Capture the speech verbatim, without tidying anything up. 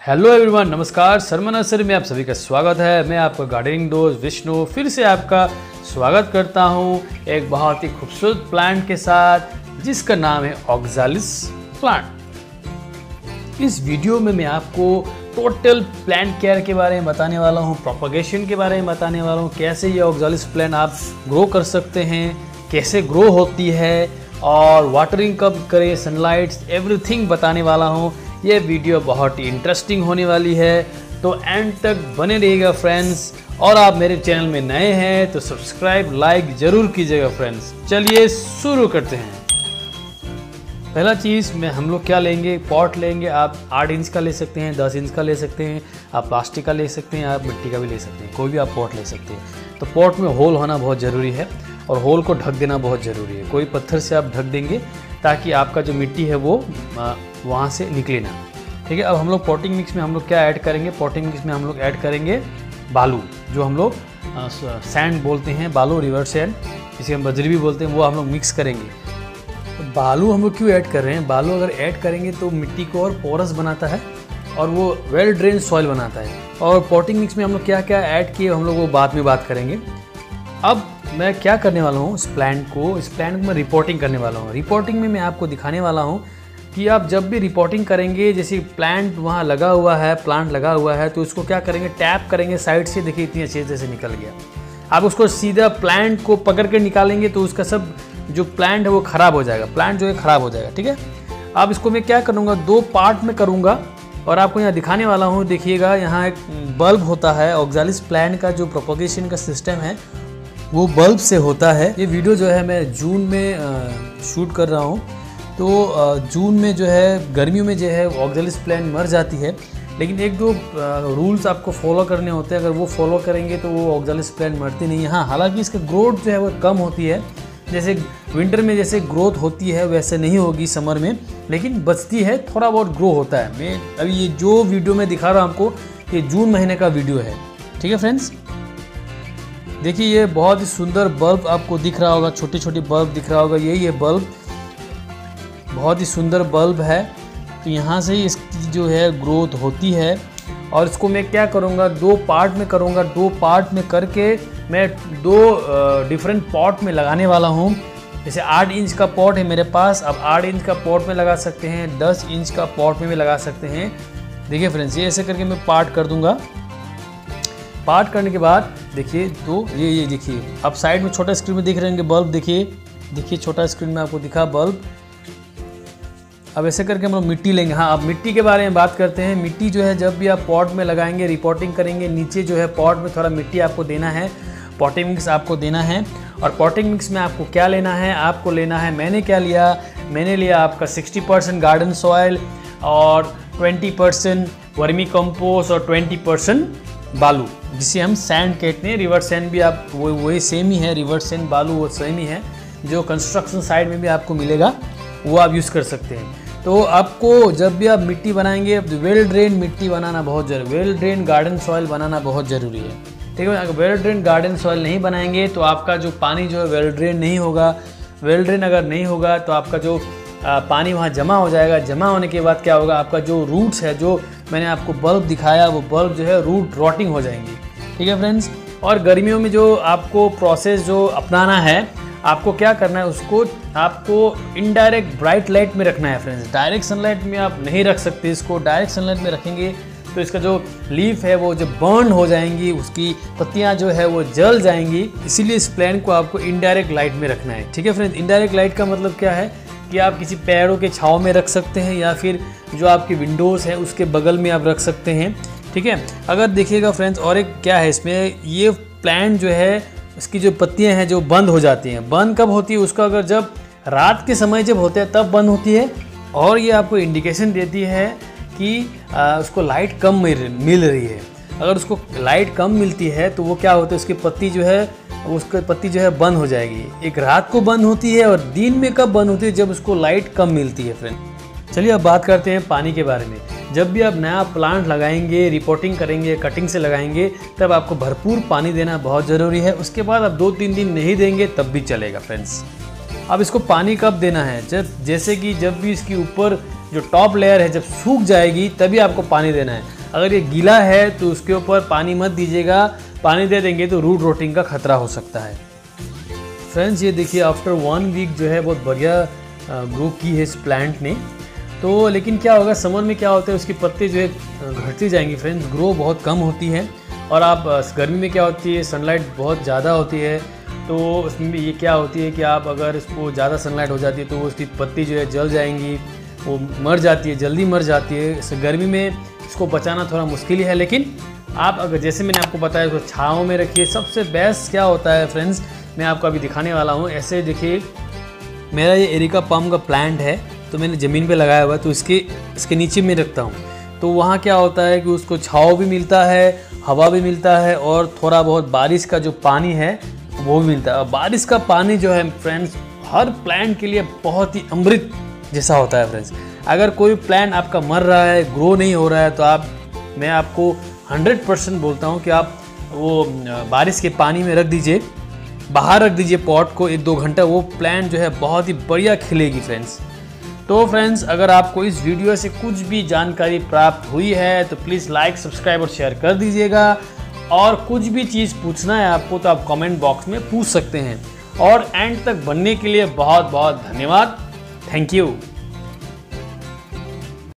Hello everyone, नमस्कार। Sharma nursery में आप सभी का स्वागत है। मैं आपका गार्डनिंग दोस्त विष्णु फिर से आपका स्वागत करता हूं एक बहुत ही खूबसूरत प्लांट के साथ जिसका नाम है ऑक्ज़ालिस प्लांट। इस वीडियो में मैं आपको टोटल प्लांट केयर के बारे में बताने वाला हूं, प्रोपगेशन के बारे में बताने वाला हूं, कैसे ये ऑक्ज़ालिस प्लांट आप ग्रो कर सकते हैं, कैसे ग्रो होती है और वाटरिंग कब करें, सनलाइट, एवरीथिंग बताने वाला हूँ। ये वीडियो बहुत ही इंटरेस्टिंग होने वाली है, तो एंड तक बने रहिएगा फ्रेंड्स। और आप मेरे चैनल में नए हैं तो सब्सक्राइब लाइक ज़रूर कीजिएगा फ्रेंड्स। चलिए शुरू करते हैं। पहला चीज़ में हम लोग क्या लेंगे, पॉट लेंगे। आप आठ इंच का ले सकते हैं, दस इंच का ले सकते हैं, आप प्लास्टिक का ले सकते हैं, आप मिट्टी का भी ले सकते हैं, कोई भी आप पॉट ले सकते हैं। तो पॉट में होल होना बहुत ज़रूरी है और होल को ढक देना बहुत ज़रूरी है। कोई पत्थर से आप ढक देंगे ताकि आपका जो मिट्टी है वो वहाँ से निकले ना। ठीक है। अब हम लोग पॉटिंग मिक्स में हम लोग क्या ऐड करेंगे, पॉटिंग मिक्स में हम लोग ऐड करेंगे बालू, जो हम लोग सैंड बोलते हैं, बालू, रिवर सैंड, जिसे हम बजरी भी बोलते हैं, वो हम लोग मिक्स करेंगे। तो बालू हम लोग क्यों ऐड कर रहे हैं, बालू अगर ऐड करेंगे तो मिट्टी को और पोरस बनाता है और वो वेल ड्रेन सॉइल बनाता है। और पॉटिंग मिक्स में हम लोग क्या क्या ऐड किए हम लोग वो बाद में बात करेंगे। अब मैं क्या करने वाला हूँ, इस प्लांट को इस प्लांट को मैं रिपोर्टिंग करने वाला हूँ। रिपोर्टिंग में मैं आपको दिखाने वाला हूँ कि आप जब भी रिपोर्टिंग करेंगे, जैसे प्लांट वहाँ लगा हुआ है, प्लांट लगा हुआ है, तो उसको क्या करेंगे, टैप करेंगे साइड से। देखिए इतनी अच्छी तरह से निकल गया। आप उसको सीधा प्लांट को पकड़ के निकालेंगे तो उसका सब जो प्लांट है वो ख़राब हो जाएगा, प्लांट जो है ख़राब हो जाएगा। ठीक है। अब इसको मैं क्या करूँगा, दो पार्ट में करूँगा और आपको यहाँ दिखाने वाला हूँ। देखिएगा यहाँ एक बल्ब होता है। ऑक्ज़ालिस प्लांट का जो प्रोपगेशन का सिस्टम है वो बल्ब से होता है। ये वीडियो जो है मैं जून में शूट कर रहा हूँ। तो जून में जो है, गर्मियों में जो है ऑक्ज़ालिस प्लांट मर जाती है, लेकिन एक दो रूल्स आपको फॉलो करने होते हैं। अगर वो फॉलो करेंगे तो वो ऑक्ज़ालिस प्लांट मरती नहीं है। हाँ, हालांकि इसकी ग्रोथ जो है वो कम होती है, जैसे विंटर में जैसे ग्रोथ होती है वैसे नहीं होगी समर में, लेकिन बचती है, थोड़ा बहुत ग्रो होता है। मैं अभी ये जो वीडियो मैं दिखा रहा हूँ आपको, ये जून महीने का वीडियो है। ठीक है फ्रेंड्स, देखिए ये बहुत ही सुंदर बल्ब आपको दिख रहा होगा, छोटी छोटी बल्ब दिख रहा होगा। यही ये बल्ब बहुत ही सुंदर बल्ब है। तो यहाँ से ही इसकी जो है ग्रोथ होती है। और इसको मैं क्या करूँगा, दो पार्ट में करूँगा। दो पार्ट में करके मैं दो डिफरेंट पॉट में लगाने वाला हूँ। जैसे आठ इंच का पॉट है मेरे पास, अब आठ इंच का पॉट में लगा सकते हैं, दस इंच का पॉट में भी लगा सकते हैं। देखिए फ्रेंड्स, ये ऐसे करके मैं पार्ट कर दूँगा। पार्ट करने के बाद देखिए तो ये ये देखिए आप साइड में छोटा स्क्रीन में देख रहे हैं बल्ब। देखिए देखिए छोटा स्क्रीन में आपको दिखा बल्ब। अब ऐसे करके हम लोग मिट्टी लेंगे। हाँ, अब मिट्टी के बारे में बात करते हैं। मिट्टी जो है जब भी आप पॉट में लगाएंगे, रिपोर्टिंग करेंगे, नीचे जो है पॉट में थोड़ा मिट्टी आपको देना है, पॉटिंग मिक्स आपको देना है। और पॉटिंग मिक्स में आपको क्या लेना है, आपको लेना है, मैंने क्या लिया, मैंने लिया आपका सिक्सटी परसेंट गार्डन सॉइल और ट्वेंटी परसेंट वर्मी कंपोस्ट और ट्वेंटी परसेंट बालू, जिसे हम सैंड कहते हैं। रिवर सैंड भी आप वो वही सेम ही है, रिवर सैंड बालू वो सेम ही है, जो कंस्ट्रक्शन साइड में भी आपको मिलेगा, वो आप यूज़ कर सकते हैं। तो आपको जब भी आप मिट्टी बनाएंगे, वेल ड्रेन मिट्टी बनाना बहुत जरूरी, वेल ड्रेन गार्डन सॉइल बनाना बहुत ज़रूरी है। ठीक है। अगर वेल ड्रेन गार्डन सॉइल नहीं बनाएंगे तो आपका जो पानी जो है वेल ड्रेन नहीं होगा। वेल ड्रेन अगर नहीं होगा तो आपका जो आ, पानी वहाँ जमा हो जाएगा। जमा होने के बाद क्या होगा, आपका जो रूट्स है, जो मैंने आपको बल्ब दिखाया, वो बल्ब जो है रूट रॉटिंग हो जाएंगी। ठीक है फ्रेंड्स। और गर्मियों में जो आपको प्रोसेस जो अपनाना है, आपको क्या करना है, उसको आपको इनडायरेक्ट ब्राइट लाइट में रखना है फ्रेंड्स। डायरेक्ट सनलाइट में आप नहीं रख सकते इसको। डायरेक्ट सनलाइट में रखेंगे तो इसका जो लीफ है वो जो बर्न हो जाएंगी, उसकी पत्तियां जो है वो जल जाएंगी। इसीलिए इस प्लांट को आपको इनडायरेक्ट लाइट में रखना है। ठीक है फ्रेंड्स। इनडायरेक्ट लाइट का मतलब क्या है कि आप किसी पेड़ों के छांव में रख सकते हैं या फिर जो आपकी विंडोज़ है उसके बगल में आप रख सकते हैं। ठीक है। अगर देखिएगा फ्रेंड्स, और एक क्या है इसमें, ये प्लांट जो है इसकी जो पत्तियां हैं जो बंद हो जाती हैं। बंद कब होती है उसका, अगर जब रात के समय जब होते हैं तब बंद होती है। और ये आपको इंडिकेशन देती है कि आ, उसको लाइट कम मिल मिल रही है। अगर उसको लाइट कम मिलती है तो वो क्या होता है, उसकी पत्ती जो है उसकी पत्ती जो है बंद हो जाएगी। एक रात को बंद होती है और दिन में कब बंद होती है, जब उसको लाइट कम मिलती है फ्रेंड। चलिए अब बात करते हैं पानी के बारे में। जब भी आप नया प्लांट लगाएंगे, रिपोर्टिंग करेंगे, कटिंग से लगाएंगे, तब आपको भरपूर पानी देना बहुत ज़रूरी है। उसके बाद आप दो तीन दिन नहीं देंगे तब भी चलेगा फ्रेंड्स। अब इसको पानी कब देना है, जब जैसे कि जब भी इसके ऊपर जो टॉप लेयर है जब सूख जाएगी तभी आपको पानी देना है। अगर ये गीला है तो उसके ऊपर पानी मत दीजिएगा, पानी दे देंगे तो रूट रोटिंग का खतरा हो सकता है। फ्रेंड्स ये देखिए आफ्टर वन वीक जो है बहुत बढ़िया ग्रो की है इस प्लांट ने। तो लेकिन क्या होगा समर में क्या होता है उसकी पत्ते जो है घटती जाएंगी फ्रेंड्स, ग्रो बहुत कम होती है। और आप गर्मी में क्या होती है सनलाइट बहुत ज़्यादा होती है, तो उसमें भी ये क्या होती है कि आप अगर इसको ज़्यादा सनलाइट हो जाती है तो उसकी पत्ती जो है जल जाएंगी, वो मर जाती है, जल्दी मर जाती है। इस गर्मी में इसको बचाना थोड़ा मुश्किल ही है, लेकिन आप अगर जैसे मैंने आपको बताया उसको छाँव में रखिए। सबसे बेस्ट क्या होता है फ्रेंड्स, मैं आपको अभी दिखाने वाला हूँ। ऐसे देखिए मेरा ये एरिका पाम का प्लांट है, तो मैंने ज़मीन पे लगाया हुआ है, तो इसके इसके नीचे में रखता हूँ। तो वहाँ क्या होता है कि उसको छाँव भी मिलता है, हवा भी मिलता है, और थोड़ा बहुत बारिश का जो पानी है वो भी मिलता है। और बारिश का पानी जो है फ्रेंड्स हर प्लांट के लिए बहुत ही अमृत जैसा होता है फ्रेंड्स। अगर कोई प्लांट आपका मर रहा है, ग्रो नहीं हो रहा है, तो आप मैं आपको हंड्रेड परसेंट बोलता हूँ कि आप वो बारिश के पानी में रख दीजिए, बाहर रख दीजिए पॉट को एक दो घंटा, वो प्लांट जो है बहुत ही बढ़िया खिलेगी फ्रेंड्स। तो फ्रेंड्स अगर आपको इस वीडियो से कुछ भी जानकारी प्राप्त हुई है तो प्लीज़ लाइक सब्सक्राइब और शेयर कर दीजिएगा। और कुछ भी चीज़ पूछना है आपको तो आप कमेंट बॉक्स में पूछ सकते हैं। और एंड तक बनने के लिए बहुत बहुत धन्यवाद। Thank you.